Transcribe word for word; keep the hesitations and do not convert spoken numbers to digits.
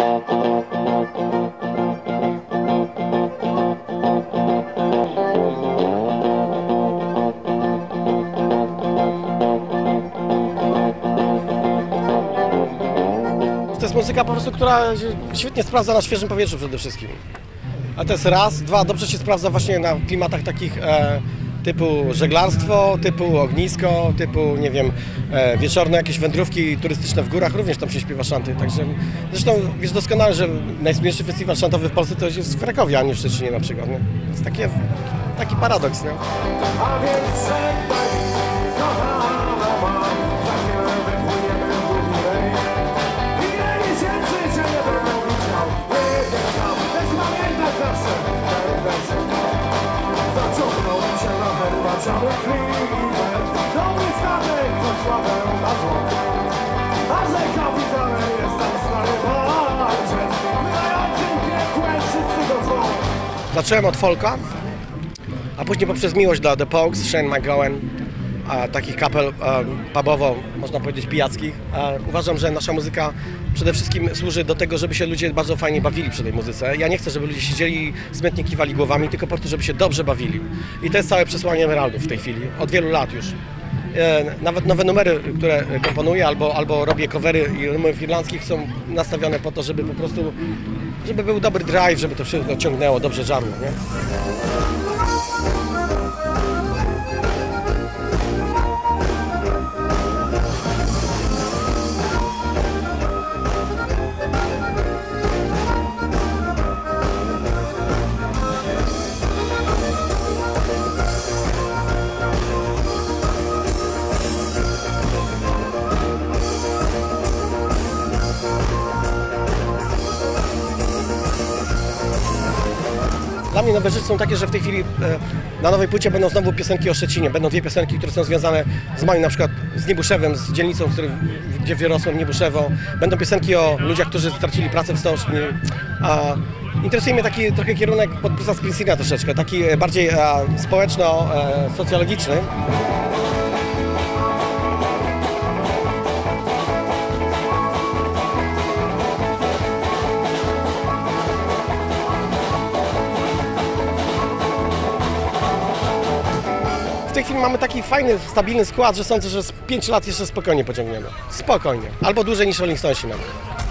To jest muzyka po prostu, która się świetnie sprawdza na świeżym powietrzu przede wszystkim. A to jest raz, dwa, dobrze się sprawdza właśnie na klimatach takich e, typu żeglarstwo, typu ognisko, typu, nie wiem, e, wieczorne jakieś wędrówki turystyczne w górach, również tam się śpiewa szanty. Także zresztą wiesz doskonale, że najsłynniejszy festiwal szantowy w Polsce to jest w Krakowie, a nie w Szczecinie na przykład. Nie? To jest takie, taki paradoks. Nie? A więc żegnaj, kochana ma, za chwilę wypłyniemy w długi rejs. Ile miesięcy cię nie będę widział, jedziesz tam, lecz pamiętaj zawsze, będę zaciągnął mi się na herbaciany klimer, dobry statek, choć sławę na zło. A że kapitalem jest tam stary walczec, wydającym piekłem wszyscy go zło. Zacząłem od folka, a później poprzez miłość dla The Pogues, Shane MacGowan, a, takich kapel a, pubowo, można powiedzieć, pijackich. A, uważam, że nasza muzyka przede wszystkim służy do tego, żeby się ludzie bardzo fajnie bawili przy tej muzyce. Ja nie chcę, żeby ludzie siedzieli i smętnie kiwali głowami, tylko po to, żeby się dobrze bawili. I to jest całe przesłanie Emeraldów w tej chwili, od wielu lat już. E, nawet nowe numery, które komponuję, albo, albo robię covery i numerów irlandzkich, są nastawione po to, żeby po prostu, żeby był dobry drive, żeby to wszystko ciągnęło, dobrze żarło, nie? Dla mnie nowe rzeczy są takie, że w tej chwili e, na nowej płycie będą znowu piosenki o Szczecinie. Będą dwie piosenki, które są związane z moim, na przykład z Niebuszewem, z dzielnicą, w której, gdzie wyrosłem, Niebuszewo. Będą piosenki o ludziach, którzy stracili pracę w stoczni. A, interesuje mnie taki trochę kierunek pod Bruce'a Springsteena troszeczkę, taki bardziej e, społeczno-socjologiczny. W tej chwili mamy taki fajny, stabilny skład, że sądzę, że z pięć lat jeszcze spokojnie pociągniemy. Spokojnie. Albo dłużej niż Rolling Stonesi nawet.